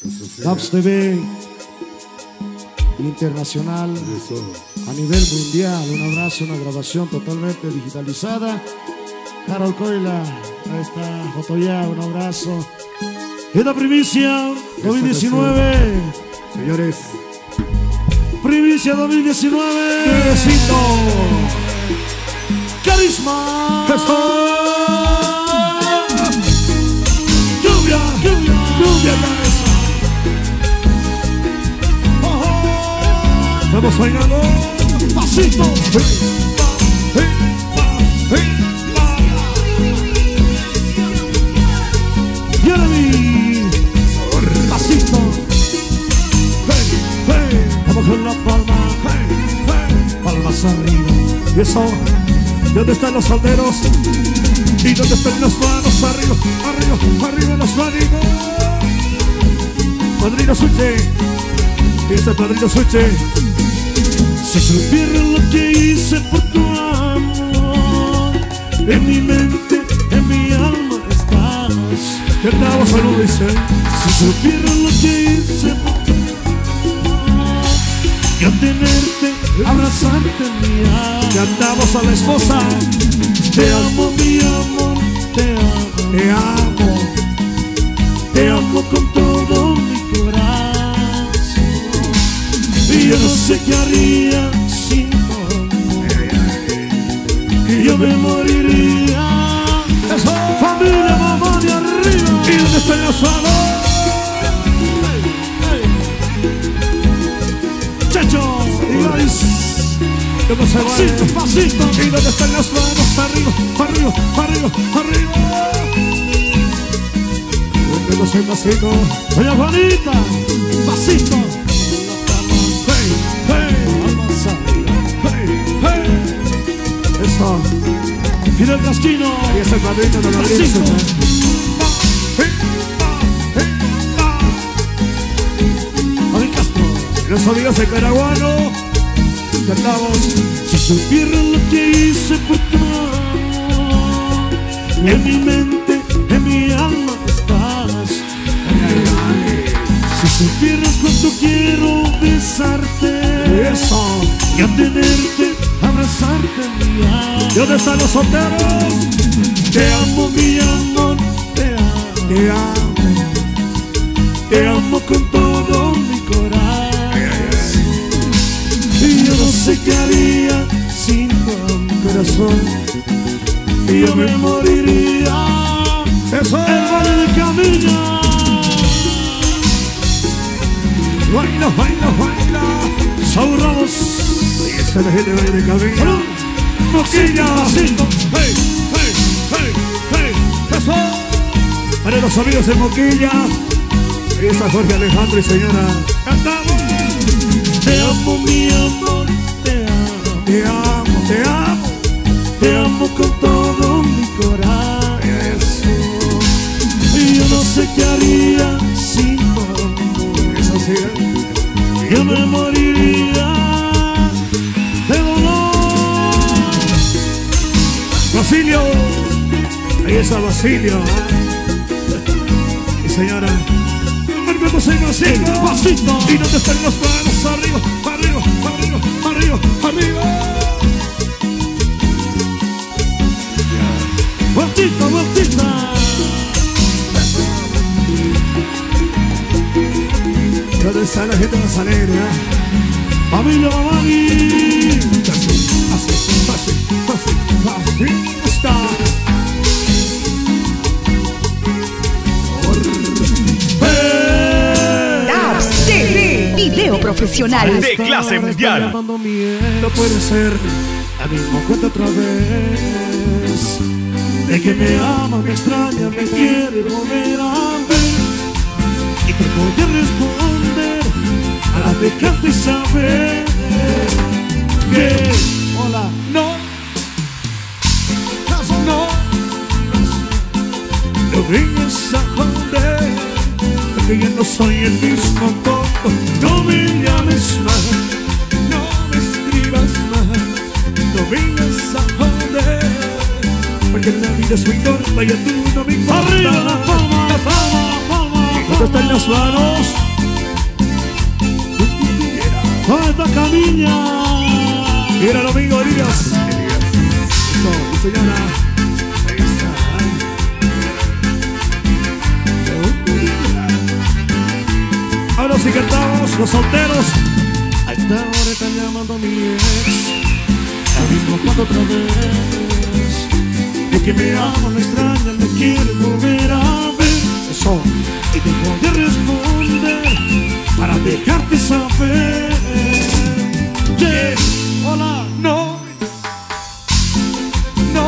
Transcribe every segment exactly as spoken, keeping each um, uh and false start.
Dabs T V internacional a nivel mundial. Un abrazo, una grabación totalmente digitalizada. Carol Coila, ahí está, Jotoya, un abrazo. Esta primicia dos mil diecinueve, señores. Primicia dos mil diecinueve. Besito. Carisma. Eso. Lluvia, lluvia, lluvia, cabeza. Oh, oh. Vamos bailando. Pasito. Hey, hey, hey. Jeremy. Pasito. Hey, hey. Vamos con la palma. Hey, hey. Palmas arriba. Y eso. ¿Dónde están los solteros? ¿Y dónde están las manos? Arriba, arriba, arriba las manos. Padrino Suche. ¿Y este Padrino Suche? Si supiera lo que hice por tu amor, en mi mente, en mi alma estás. ¿Qué tal, salud, dice? Si supiera lo que hice por tu amor, yo tenerte, abrazarte, mi alma. Cantamos a la esposa. Te amo, mi amor, te amo. Te amo. Te amo con todo mi corazón. Y yo no sé qué haría sin tu amor. Y yo me moriría. Eso. Familia, mamá de arriba. ¿Y dónde están los manos? Chachos y Grace. ¿Cómo se va? Pasito, pasito. ¿Y dónde están las manos? Arriba, arriba, arriba, arriba. ¿Dónde los pasito? Doña Juanita, pasito. Hey, hey, hey, hey. Eso. Fidel Casquino. Ahí es el padrino de la Pasito. Javi Castro. Los amigos de Caraguano. Cantamos. Si supieran lo que hice por tu amor, en mi mente, en mi alma estás. Si supieras cuánto quiero besarte, Eso. y a tenerte, abrazarte, mi alma. ¿Y dónde están los solteros? Te amo, mi amor, te amo. Te amo. Te amo con todo mi corazón. Y yo no sé qué haría sin tu corazón. Y yo me moriría. Eso. El Valle de Camilla. Baila, baila, baila. Saúl Ramos. Ahí está la gente de Camilla. Moquilla. Pasito. Hey, hey, hey, hey. Eso. Para los amigos de Moquilla. Ahí está Jorge Alejandro y señora. Cantamos. Te amo, mi amor, te amo. Te amo, te amo. Te amo con todo mi corazón. Y yo no sé qué haría sin tu amor. Eso sí, ¿eh? Yo me moriría de dolor. Basilio. Ahí está Basilio. ¿eh? Y señora. Marcamos el Basilio. Pasito. ¿Y dónde están las manos? Arriba, arriba, arriba, arriba, arriba. Vueltita, vueltita. ¿Dónde está la gente más alegre? ¿eh? Familia Mamani. Así, así, así, así, así está. Dabs T V, video profesional de clase mundial. No puede ser. La misma cuenta otra vez. De que me ama, me extraña, me quiere volver a ver. Y te voy a responder a la pecante y saber que hola, No, no, no vengas a joder, porque yo no soy el mismo tonto. No me llames más, no me escribas más, no vengas a joder, porque la vida es muy corta y a tú no me importa. arriba la palma, la palma, la palma. ¿Dónde están las manos? ¿Dónde está Camilla? Mira el amigo Elías. Elías. Eso, mi señora. Ahí está. Ahora sí cantamos los solteros. A esta hora está llamando mi ex, el mismo cuando otra vez. De que me ama, me extraña, me quiere volver a ver. Eso, y tengo que responder para dejarte saber. Yeah. Hola, No, no,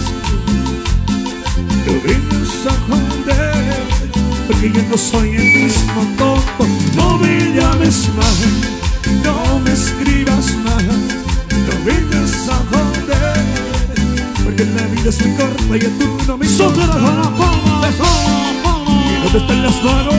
no vengas a joder, porque yo no soy el mismo tonto. No me llames más, no me escribas más, no vengas a joder, porque la vida es muy corta y tú no me sopla la palma, ¿Y dónde están las manos?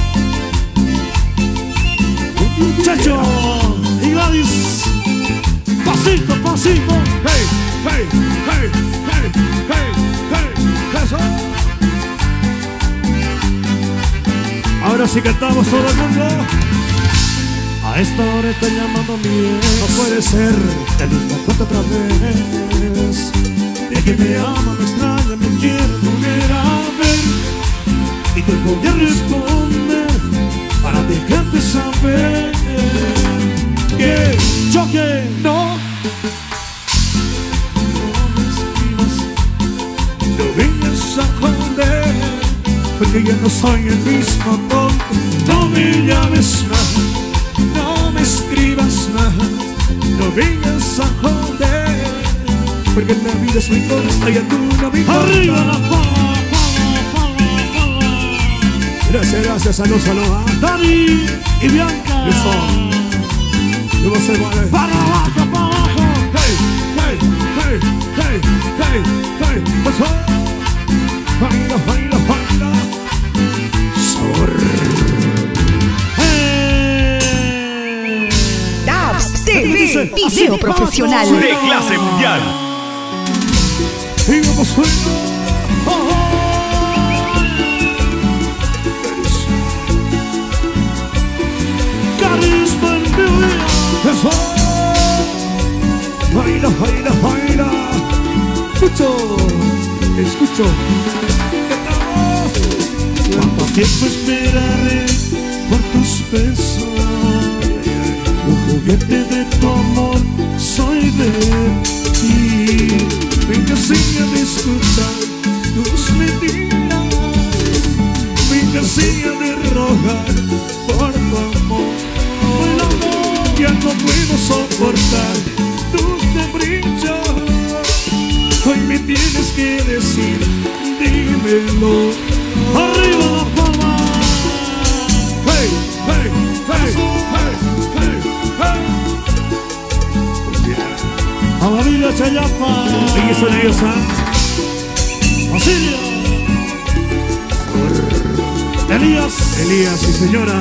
Chacho y Gladys. Pasito, pasito. Hey, hey, hey, hey, hey, hey, eso. Ahora sí cantamos todo el mundo. A esta hora está llamando mi ex. No puede ser. Te digo cuenta otra vez. De que me ama, me extraña, me quiere volver a ver. Y te voy a responder para dejarte saber que choque. No, no vengas a joder, porque yo no soy el mismo tonto. No me llames más, no me escribas más, no vengas a joder, porque la vida es muy corta y a tú no me importa. Arriba la palma, palma, palma, palma. Gracias, gracias, salud, salud. ¿Ah? Dani y Bianca. Eso. ¿Cómo se mueve? Para abajo, para abajo. Hey, hey, hey, hey, hey, hey. Eso. Baila, baila, baila. Sabor. Hey. Dabs T V, video profesional. De clase mundial. Y vamos fuera. Oh, oh. Carisma en mi vida. Eso. Baila, baila, baila. Escucho, escucho. Cantamos. ¿Cuánto tiempo esperaré por tus besos? Un juguete de tu amor soy de ti. Me enseña de escuchar tus mentiras. Me enseña de rogar por tu amor. Ya no puedo soportar tus caprichos. Hoy me tienes que decir, dímelo. Arriba la palma. Hey, hey, hey, hey, hey, hey. A la vida Chayapa. Y eso de ellos, ¿ah? Basilio. Elías. Elías, mi señora.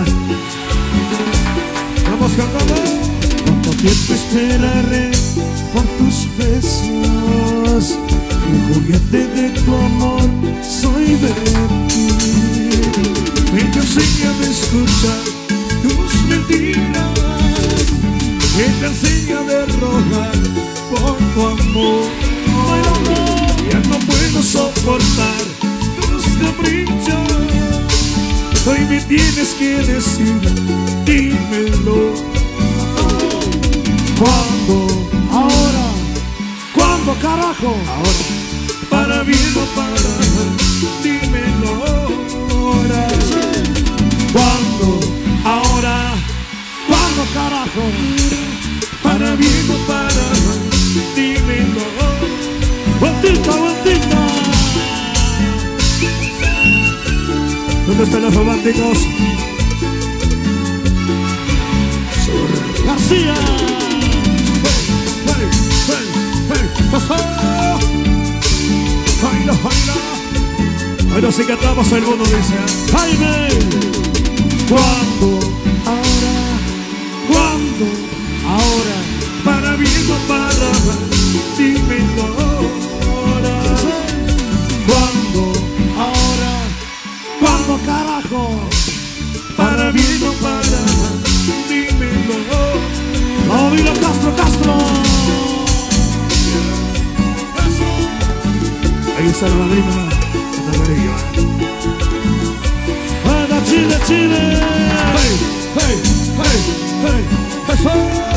Vamos cantando. ¿Cuánto tiempo esperaré por tus besos? Un juguete de tu amor soy de ti. Me enseña de escuchar tus mentiras. Me enseña de rogar por tu amor. Ya no puedo soportar tus caprichos. Hoy me tienes que decir, dímelo. ¿Cuándo? Ahora. ¿Cuándo, carajo? Ahora, para bien o para mal, dímelo ahora. ¿Cuándo? Ahora. ¿Cuándo, carajo? Para bien o para mal, dímelo. Vueltita, vueltita. ¿Dónde están los románticos? García. Hey, hey, hey, pasó. Baila, baila. Ahora sí cantamos el mundo, dice. Jaime. ¿Cuándo? Ahora. ¿Cuándo? Ahora. Para bien o para mal, dímelo ahora. ¿Cuándo? Ahora. ¿Cuándo, carajo? bien no para, dímelo. La vida Castro, Castro. Ahí está la madrina, la madrina. Para Chile, Chile. Hey, hey, hey, hey, eso.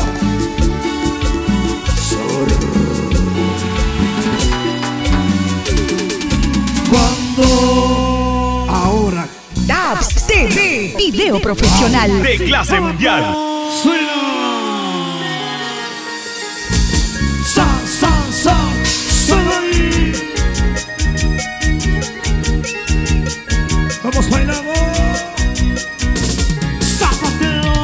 Cuando ahora Dabs T V, video profesional. De clase mundial. suena. Sa, sa, sa, solo ahí. vamos bailando. Zapateo.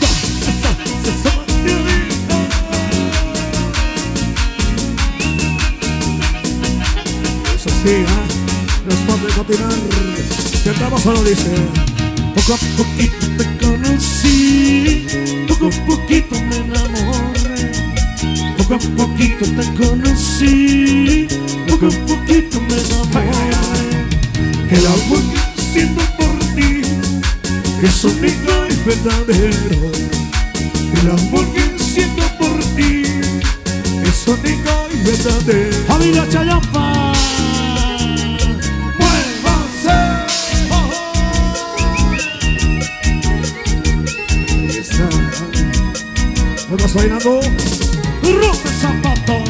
Eso sí, ¿eh? Responde continuar. Que estamos solo dice. Poco a poquito te conocí, poco a poquito me enamoré. Poco a poquito te conocí, poco a poquito me enamoré. El amor que siento por ti es único y verdadero. El amor que siento por ti es único y verdadero. Familia Chayapa, ¡Muévanse! Oh, oh. Ahí está. Vamos bailando. rompe zapatos.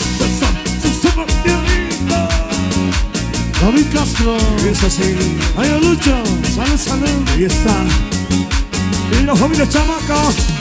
David Castro, Es así. ay Lucho, salud, salud. Ahí está. Y la familia chamaca.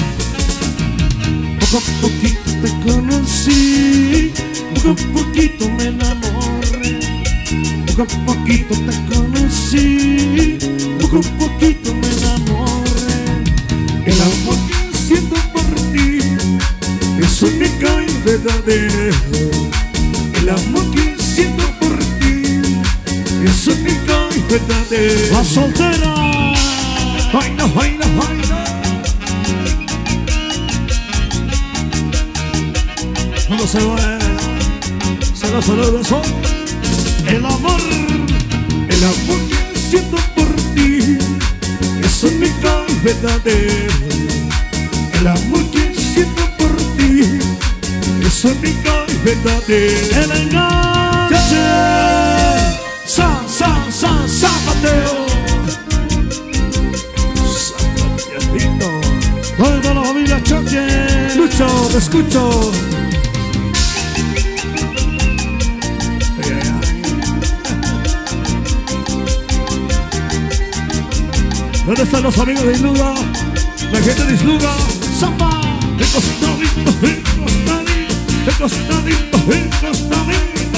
Poco a poquito te conocí, poco a poquito me enamoré. Poco a poquito te conocí, poco a poquito me enamoré. El amor que siento por ti es único y verdadero. El amor que siento por ti es único y verdadero. La soltera, Baila, baila, baila. No se va. Se lo saluda eso. el amor, El amor que siento por ti es único y verdadero. El amor que siento por ti es único y verdadero. el enganche. Sa, sa, sa, zapateo. Zapateadito. Toda la familia Choque. Lucho, te escucho. Ay, ay, ay. ¿Dónde están los amigos de Isluga? La gente de Isluga. Zapa, El costadito, el costadito, el costadito, el costadito.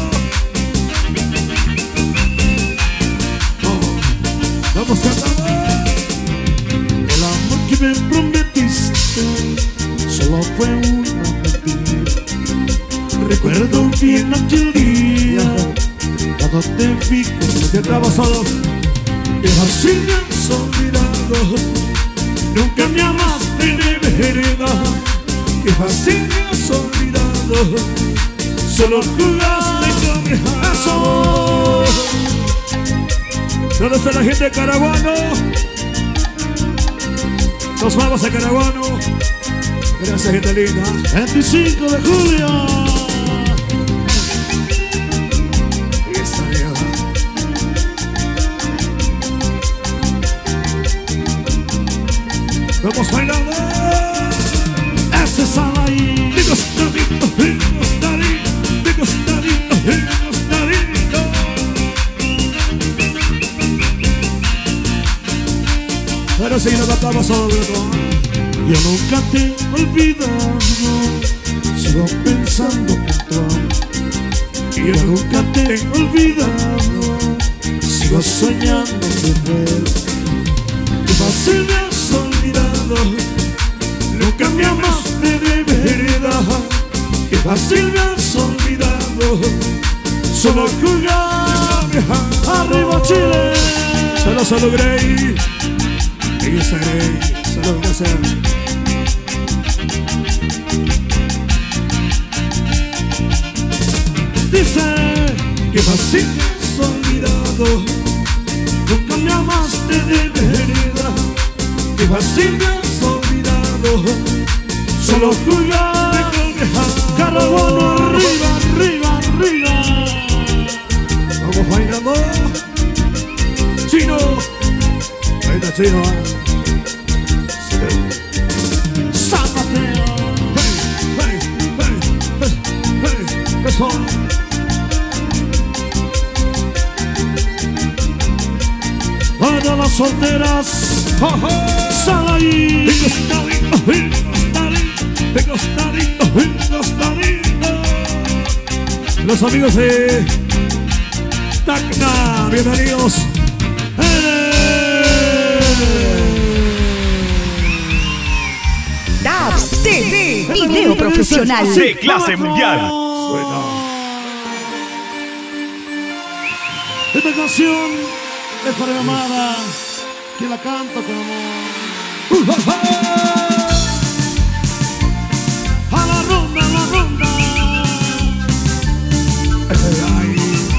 Oh, vamos cantando. el amor que me prometiste solo fue una mentira. Recuerdo bien aquel día cuando te vi con Que estamos solos. que así me has olvidado. Nunca me amaste de verdad. Que fácil me has olvidado. Solo jugaste con mi corazón. ¿Dónde está la gente de Caraguano? Nos vamos a Caraguano. Gracias, gente linda. veinticinco de julio. Ahí está, vieja. Vamos bailando. Ese sala ahí. De costadito, de costadito, de costadito, de costadito. Pero si no cantamos sobre todo. Yo nunca te he olvidado. Sigo pensando en tu amor. Yo nunca te he olvidado. Sigo soñando de ver. Que fácil me has olvidado. Nunca me amaste de verdad. Que fácil me has olvidado. Solo jugar. Arriba Chile. Solo, solo Grey. Ahí está Grey. Solo gracias. Dice Que fácil me has olvidado. Nunca me amaste de verdad. qué fácil me has olvidado. Solo jugaste con dejar. Carabono, arriba, arriba, arriba. Vamos bailando. Chino. Ahí está Chino. San Mateo. Hey, hey, hey, hey, hey, eso. Para las solteras, sal ahí. De costadito, de costadito, de costadito, de costadito. Los amigos de Tacna, bienvenidos. Dabs T V, video profesional. De clase mundial. Suena. Esta canción es para mi amada, que la canto con amor. A la ronda, a la ronda. Ay, ay,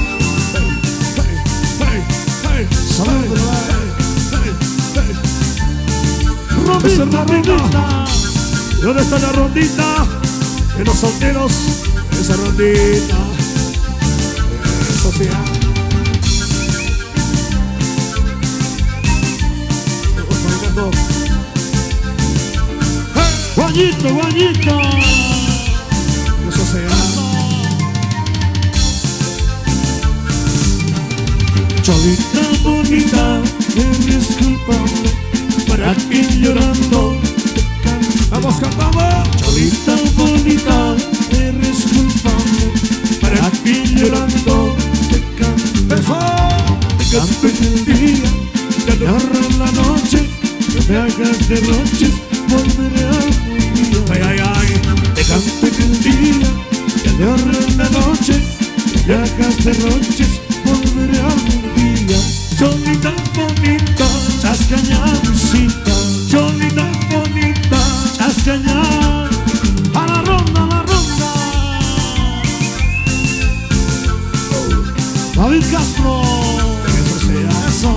hey, hey, hey, Salud, hey, hey, rondita, Esa rondita. ¿dónde está la rondita? De los solteros, esa rondita. Eso sí, ¿eh? Vamos bailando. Guayito, guayito. Eso sí, ¿eh? Cholita bonita, eres culpable. ¿Para qué llorando? Vamos cantando. Cholita bonita, eres culpable. ¿Para qué llorando? Te canto, Eso. te canto en el día, te agarro en la noche. No me hagas derroches, volveré algún día. Ay, ay, ay. Te canto en el día, te agarro en la noche. No me hagas derroches, volveré algún día. Cholita bonita, chascañancita. Cholita bonita. Chascañá, a la ronda, a la ronda. David Castro, Eso sea. eso.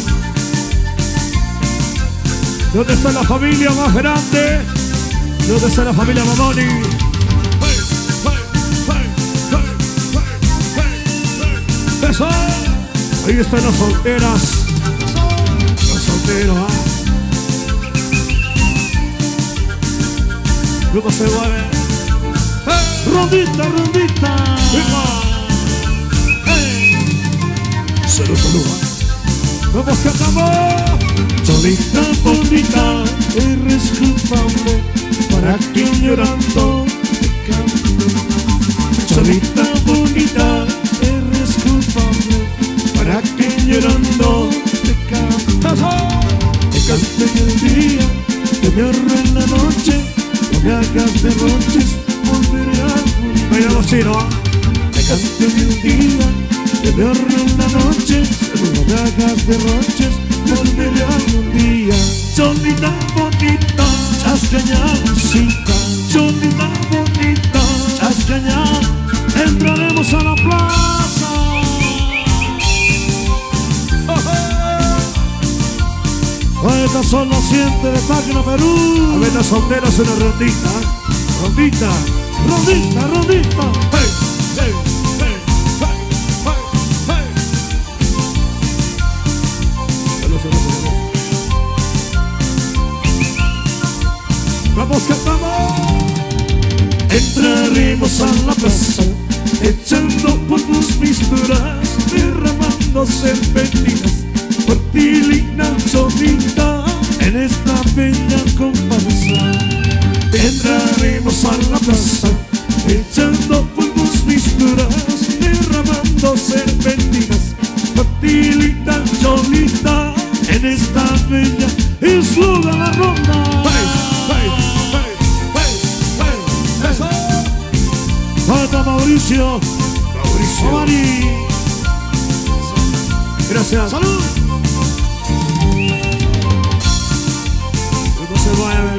¿Dónde está la familia más grande? ¿Dónde está la familia Mamoni? Hey, hey, hey, hey, hey, hey, hey. Eso. Ahí están las solteras. Los solteros, ¿ah? ¿Cómo se mueve? Hey. Rondita, rondita. Venga. Hey. Salud, salud. Vamos cantando. Cholita bonita, eres culpable. ¿Para qué llorando te canto? Cholita bonita, eres culpable. ¿Para qué llorando te canto? Te canto en el día, te me ahorro en la noche. No me hagas derroches, volveré algún día. Bailamos chino. Te canto en el día, te me ahorro en la noche. No me hagas derroches, volveré algún día. Cholita bonita. Chascañancita, Cholita bonita. chascañá, entraremos a la plaza. Estas son las siete de Tacna, Perú. A ver, las solteras una rondita. Rondita. Rondita, rondita. Hey, hey, hey, hey, hey, hey. Salud, salud, salud. Vamos cantando. Entraremos a la plaza, echando polvos misturas, derramando serpentinas, por ti linda Cholita, en esta bella comparsa. Entraremos a la plaza, echando polvos misturas, derramando serpentinas, por ti linda Cholita, en esta bella isla la ronda. Hey, hey, hey, hey, hey. Eso. Falta Mauricio, Mauricio. Omari. Gracias. ¡Salud! No se mueve.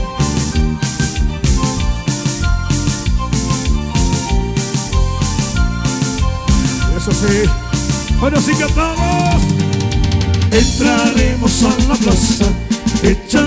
Eso sí. Bueno, sí cantamos. Entraremos a la plaza, echando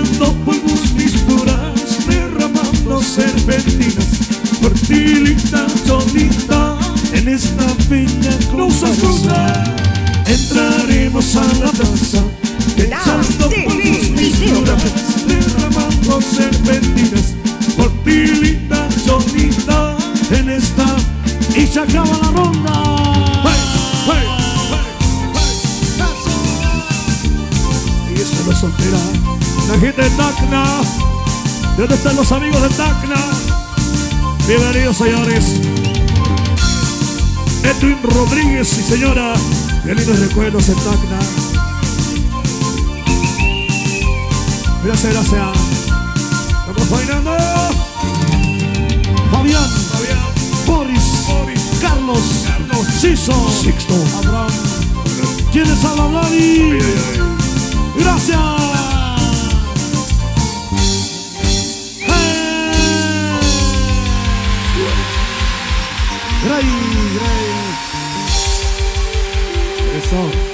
fuimos a la plaza, echando polvos misturas, derramando serpentinas por ti, linda Cholita, en esta y se acaba la ronda. ¡Hey, hey, hey, hey! Y esto no es soltera. La gente de Tacna, ¿de dónde están los amigos de Tacna? Bienvenidos, señores. Edwin Rodríguez, sí señora. Qué lindos recuerdos en Tacna. Gracias, gracias. Estamos bailando. Fabián, Fabián, Boris, Boris, Carlos, Carlos, Ciso, Sixto, Abraham. ¿Quiénes hablan, Vladi? Gracias. Gray, Gray. Eso.